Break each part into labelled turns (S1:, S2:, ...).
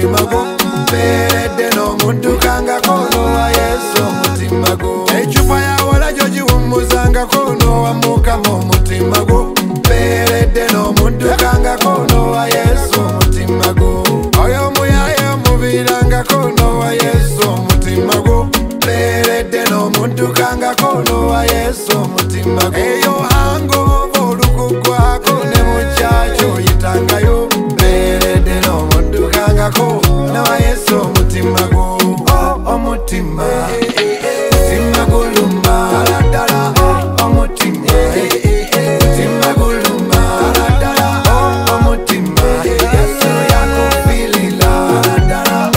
S1: mutima go beredde n'omuddukangako n'owa Yesu omutima go ecupa ya wala gyo giwummuzangako n'owa Mukama omutima go beredde n'omuddukangako n'owa Yesu omutima go oyo omuyaye omubiirangako n'owa Yesu omutima go beredde n'omuddukangako n'owa Yesu omutima go eyo hangover olukugwako ne mukyakyo oyitangayo beredde n'omuddukangako n'owa Yesu omutima go omutima mutima guluma ddala omutima mutima guluma ddala omutima Yesu yakufilila ddala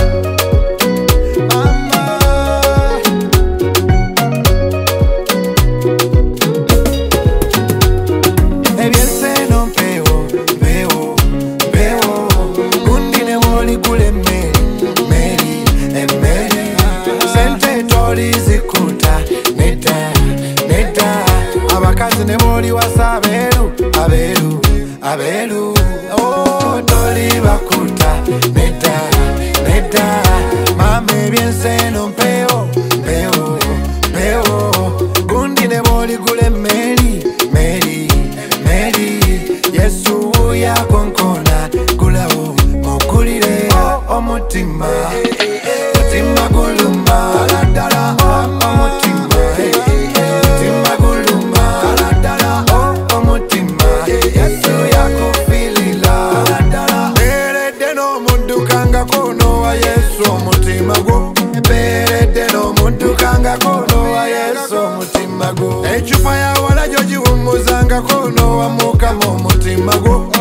S1: mama ebyenseno mpewo gundine woli gule meri sente tolizikuta neta abakazi ne boli wasa aberu tolibakuta neta mama ebyenseno mpewo gundi ne boli gule meri Yesu yakonkona gulawo mukulire omutima mutima guluma ddala omutima mutima guluma ddala omutima Yesu yakufilila ddala beredde n'omuddukangako n'owa Yesu omutima gwo beredde n'omuddukangako n'owa Yesu omutima gwo ecupa ya wala gyo giwummuzangako n'owa Mukama omutima gwo